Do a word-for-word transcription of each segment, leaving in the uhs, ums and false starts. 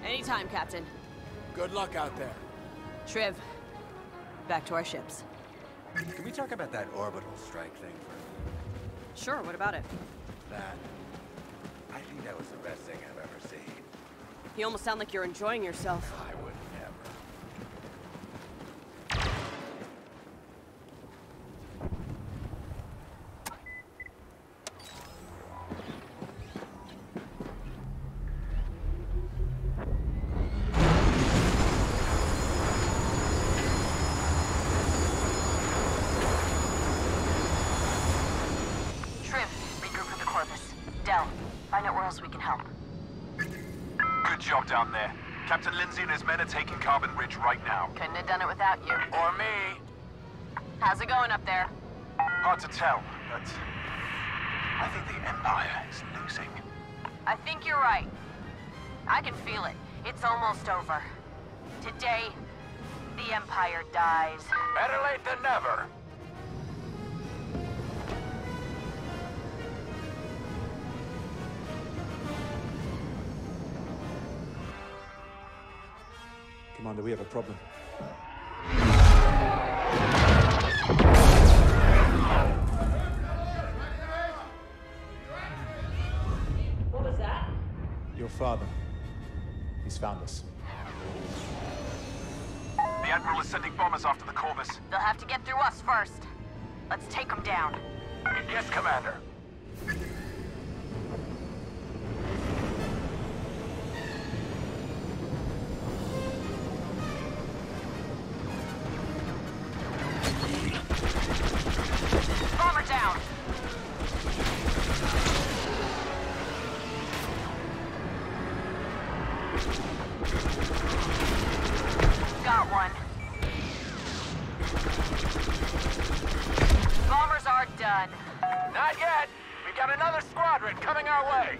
Anytime, Captain. Good luck out there. Triv, back to our ships. Can we talk about that orbital strike thing for Sure, what about it? that? I think that was the best thing I've ever seen. You almost sound like you're enjoying yourself. I would never. We can help. Good job down there. Captain Lindsay and his men are taking Carbon Ridge right now. Couldn't have done it without you. Or me. How's it going up there? Hard to tell, but I think the Empire is losing. I think you're right. I can feel it. It's almost over. Today, the Empire dies. Better late than never. Commander, we have a problem. What was that? Your father. He's found us. The Admiral is sending bombers after the Corvus. They'll have to get through us first. Let's take them down. Yes, Commander. Bomber down! Got one. Bombers are done. Not yet. We've got another squadron coming our way.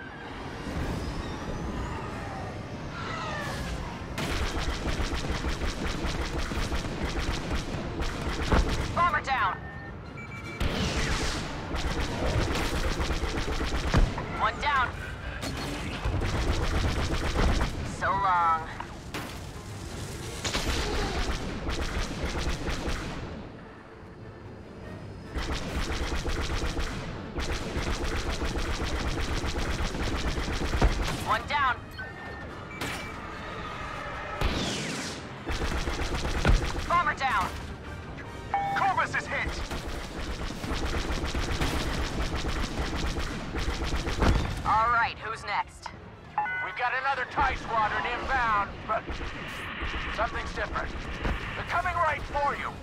Bomber down! One down. So long. One down. Bomber down. Corvus is hit. All right, who's next? We've got another TIE squadron inbound, but something's different. They're coming right for you.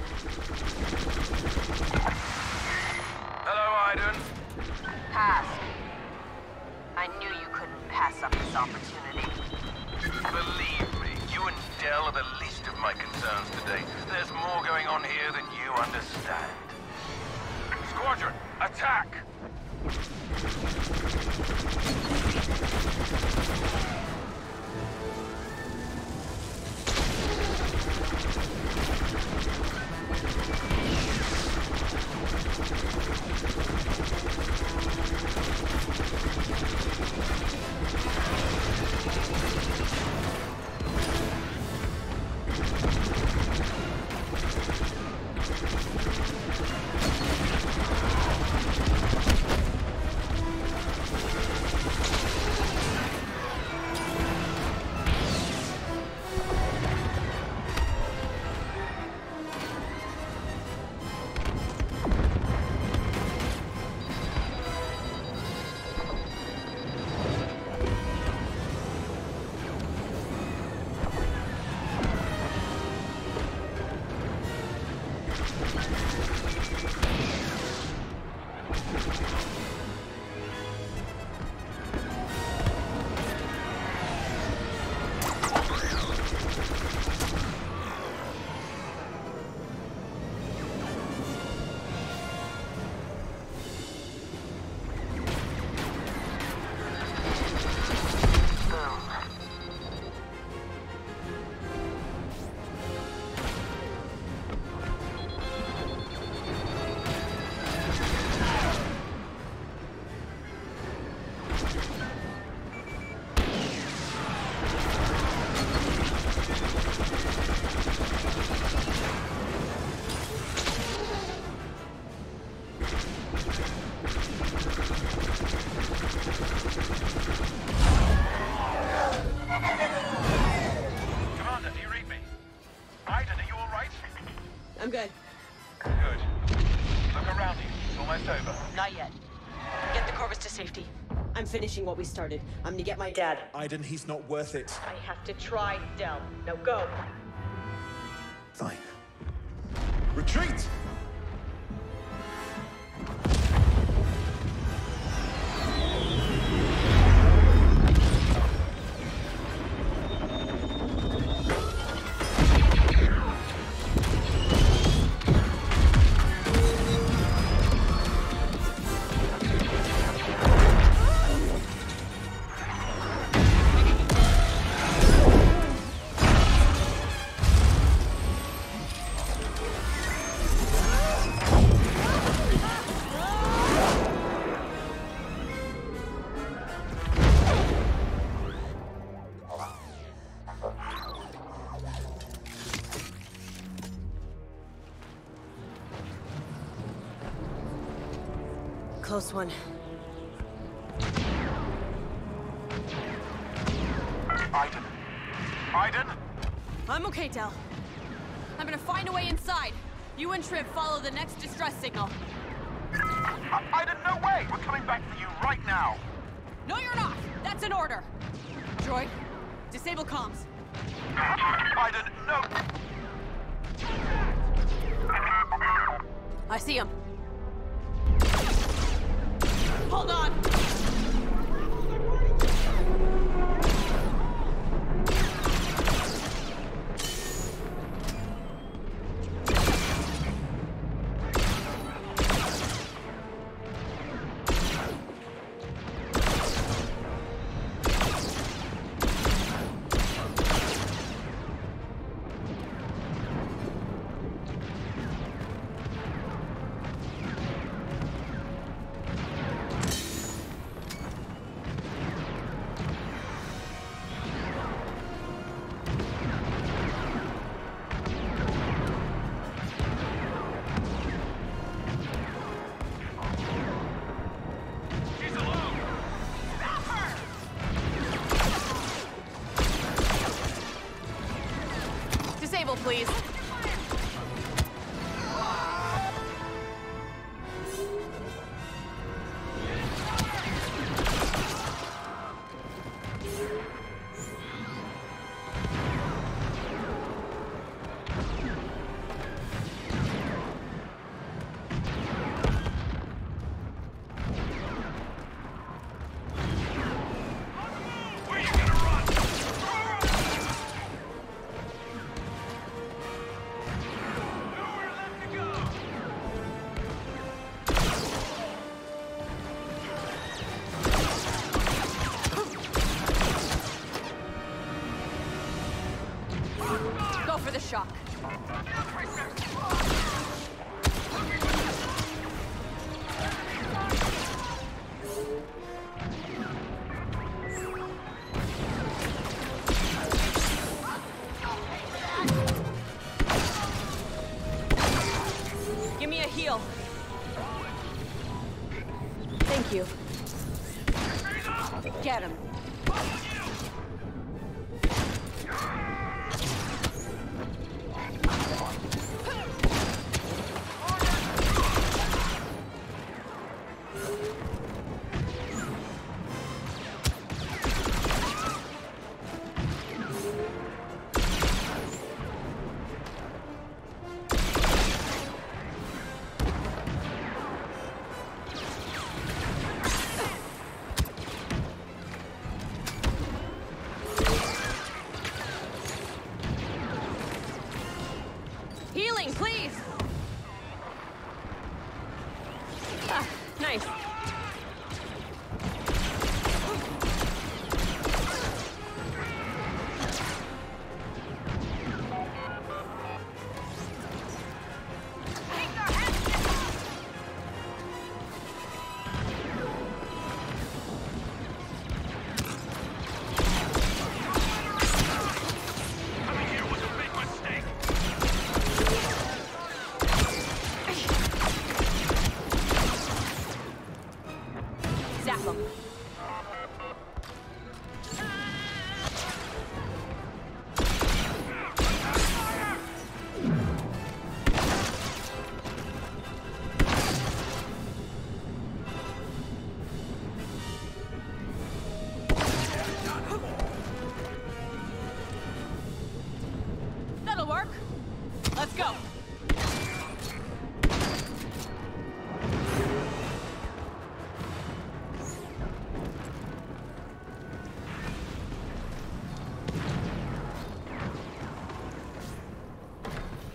Hello, Iden. Pass. I knew you couldn't pass up this opportunity. Believe me, you and Del are the least of my concerns today. There's more going on here than you understand. Squadron, attack! finishing what we started. I'm gonna get my dad. Aiden, he's not worth it. I have to try, Del. Now go. Fine. Retreat! Close one. Aiden. Aiden? I'm okay, Del. I'm gonna find a way inside. You and Triv follow the next distress signal. I Aiden, no way! We're coming back for you right now. No, you're not! That's an order! Droid, disable comms. Aiden, no! I see him. Hold on! Disable, please. Go for the shock. Give me a heal. Thank you. Get him. Healing, please! Ah, nice.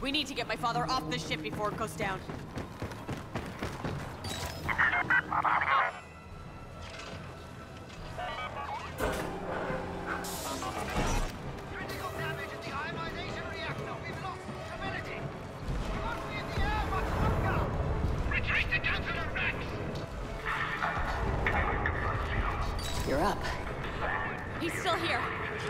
We need to get my father off this ship before it goes down. Critical damage in the ionization reactor. We've lost stability. We won't be in the air much longer. Retreat to Councilor Rex. You're up. He's still here.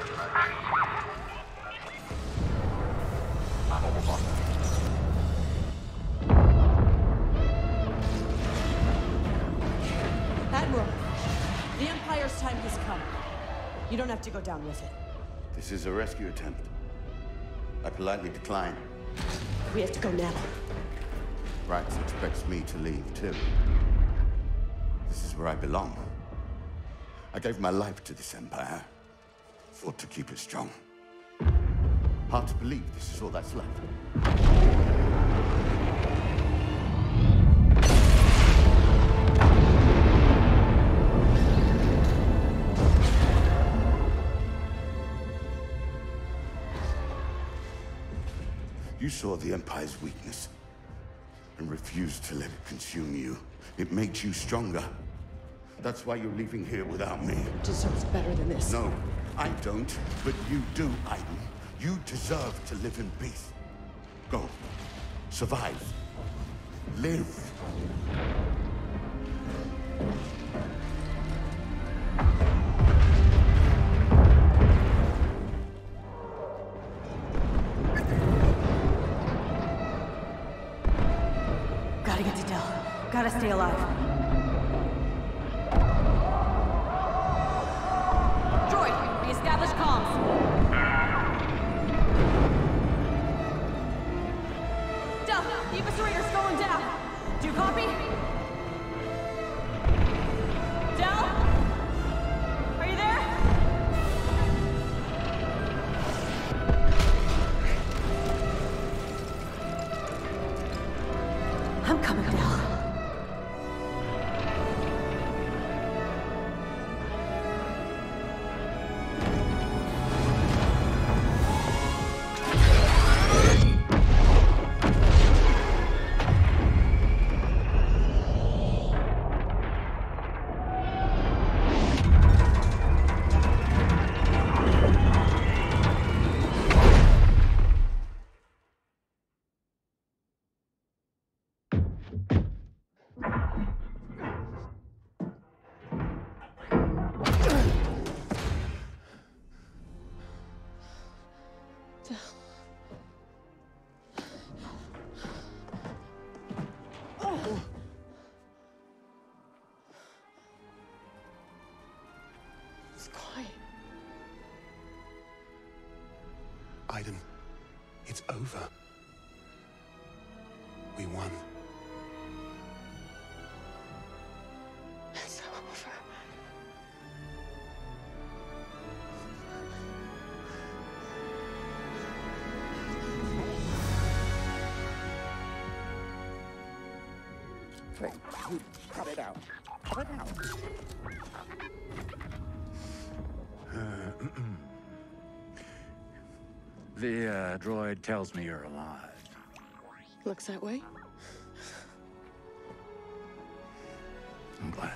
Admiral, the Empire's time has come. You don't have to go down with it. This is a rescue attempt. I politely decline. We have to go now. Rex expects me to leave, too. This is where I belong. I gave my life to this Empire. Fought to keep it strong. Hard to believe this is all that's left. You saw the Empire's weakness and refused to let it consume you. It made you stronger. That's why you're leaving here without me. Deserves better than this. No, I don't, but you do, Aiden. You deserve to live in peace. Go. Survive. Live. Gotta get to Del. Gotta stay alive. Droid, reestablish comms. Del, the eviscerator's going down. Do you copy? Del? Are you there? I'm coming, Del. It's quiet. Aiden, it's over. We won. It's over. Hey, you cut it out. Cut it out. The uh, droid tells me you're alive. Looks that way. I'm glad.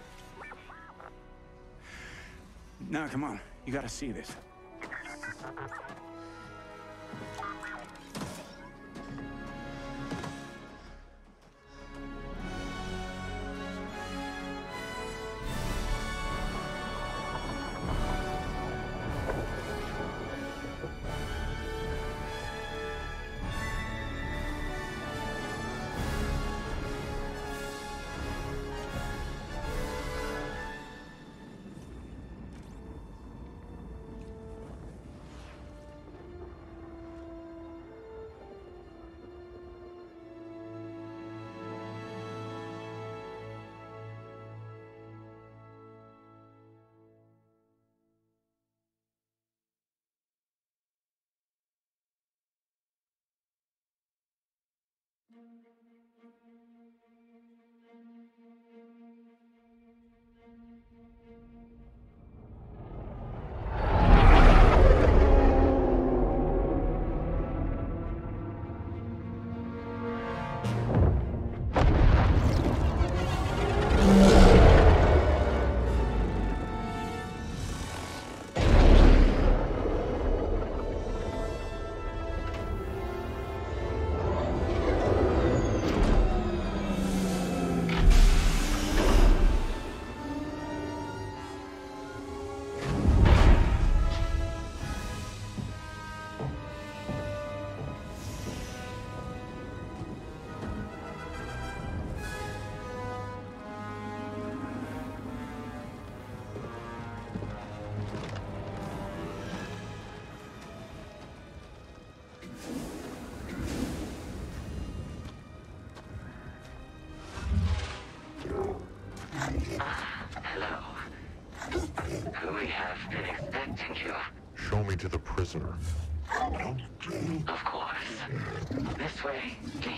Now, come on. You gotta see this. Thank you. Show me to the prisoner. Of course. This way, please.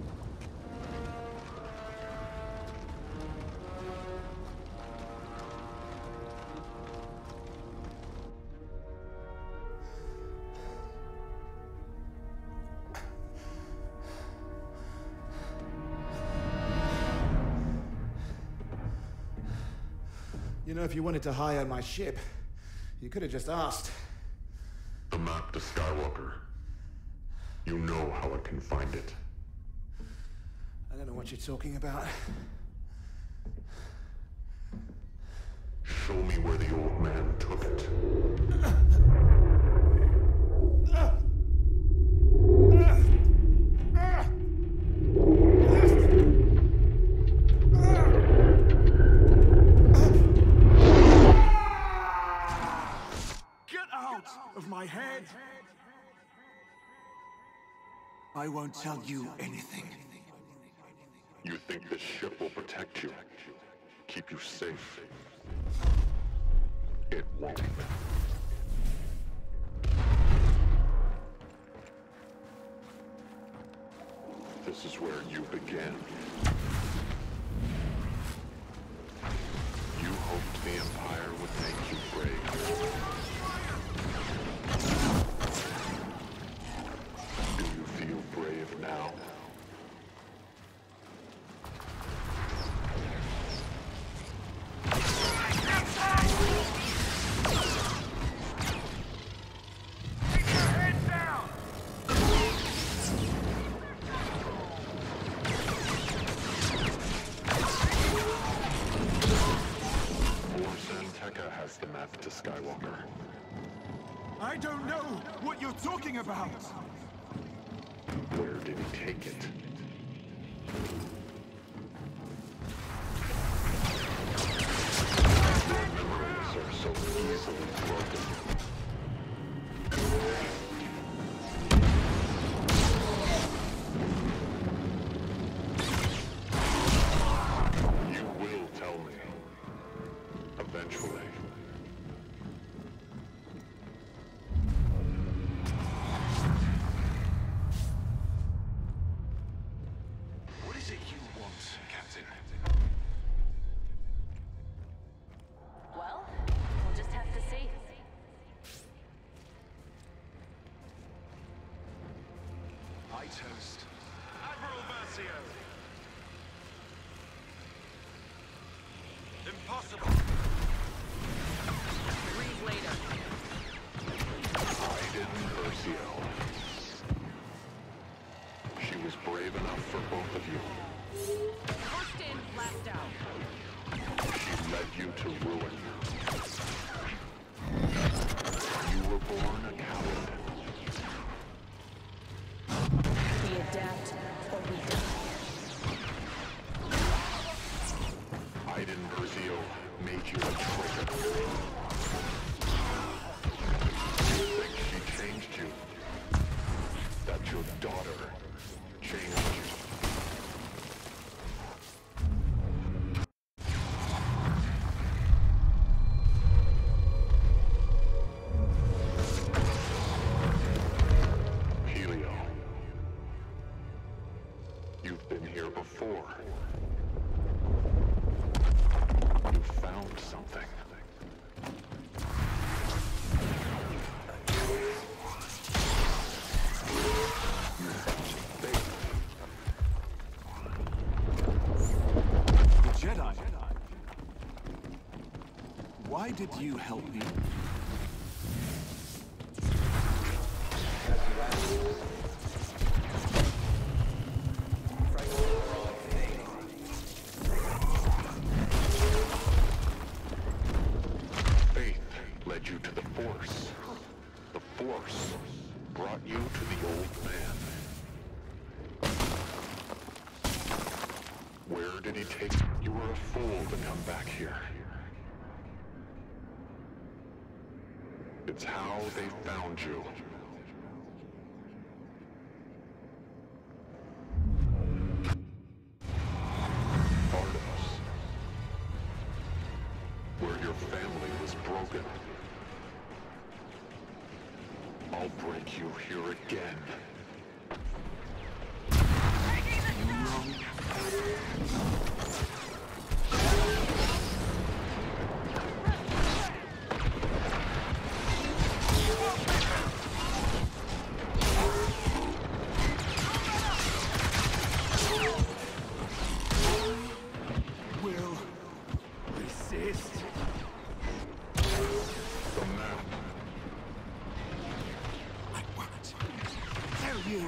You know, if you wanted to hire my ship, you could have just asked. The map to Skywalker. You know how I can find it. I don't know what you're talking about. Show me where the old man took it. Of my head. I won't tell you anything. You think this ship will protect you, keep you safe? It won't. This is where you began. You hoped the Empire would make you brave. Do you feel brave now? Has the map to Skywalker. I don't know what you're talking about. Where did he take it? Your memories are so easily broken. You will tell me. Eventually. What is it you want, Captain? Well, we'll just have to see. I toast Admiral Versio. Impossible. Breathe later. Iden Versio. She was brave enough for both of you. First in, last out. She led you to ruin. You were born a coward. We adapt or we die. Iden Versio made you a traitor. You think she changed you? That your daughter changed you? Helio. You've been here before. You found something. You found faith. The Jedi. Why did you help me? Faith led you to the Force. The Force brought you to the old man. Where did he take you? You were a fool to come back here. It's how they found you. Artemis. Where your family was broken. I'll break you here again. Will resist. The map. I won't tell you.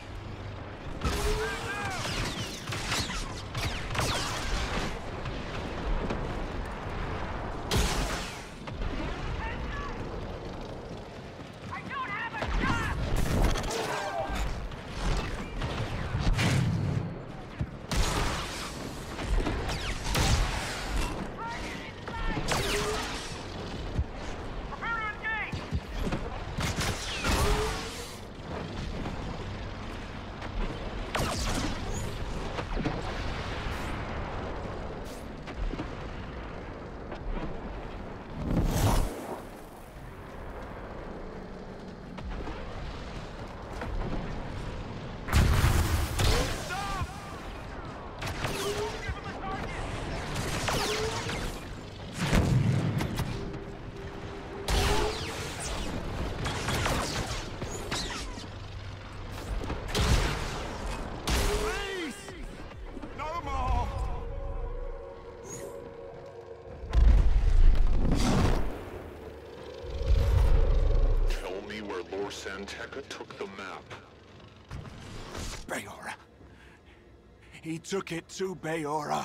Santeca took the map. Bayora. He took it to Bayora.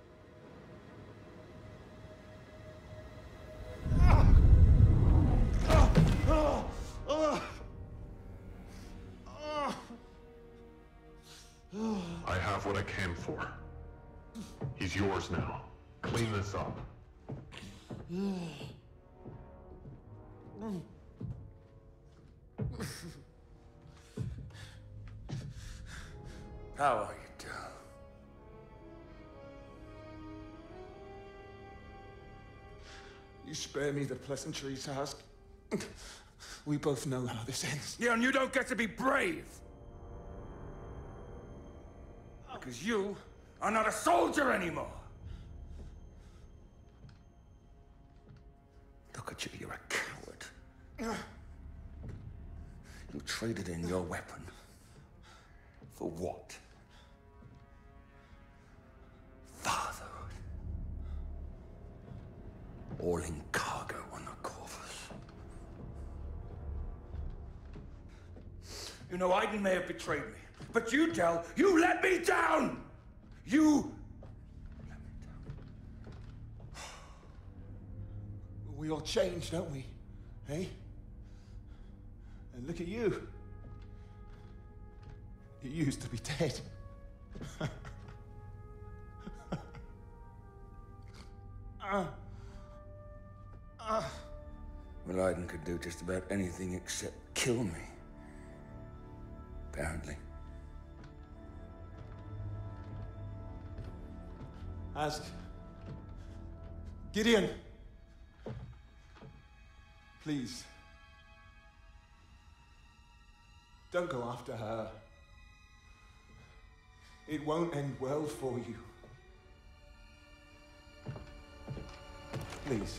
I have what I came for. He's yours now. Clean this up. How are you, Del? You spare me the pleasantry task. We both know how this ends. Yeah, and you don't get to be brave! Because you are not a soldier anymore! Look at you, you're a coward. You traded in your weapon. For what? Fatherhood. All in cargo on the Corvus. You know, Aiden may have betrayed me, but you, Del, you let me down! You let me down. We all change, don't we? Hey? And look at you. You used to be dead. uh, uh. Well, Aiden could do just about anything except kill me. Apparently. Ask Gideon. Please. Don't go after her. It won't end well for you. Please.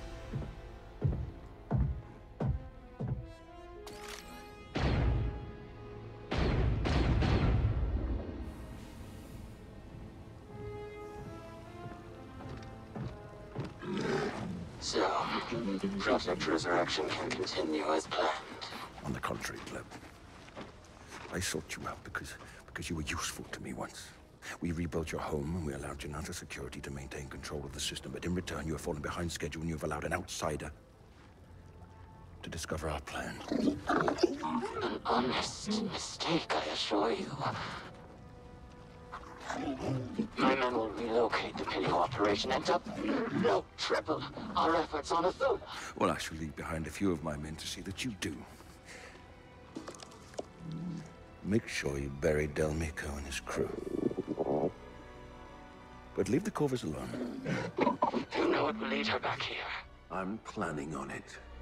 So, Project Resurrection can continue as planned. On the contrary, Gleb. I sought you out because, because you were useful to me once. We rebuilt your home and we allowed Janata Security to maintain control of the system, but in return you have fallen behind schedule and you have allowed an outsider to discover our plan. An honest mistake, I assure you. My men will relocate the Pinio operation and double, triple our efforts on Athena. Well, I shall leave behind a few of my men to see that you do. Make sure you bury Del Mico and his crew. But leave the Corvus alone. You know it will lead her back here. I'm planning on it.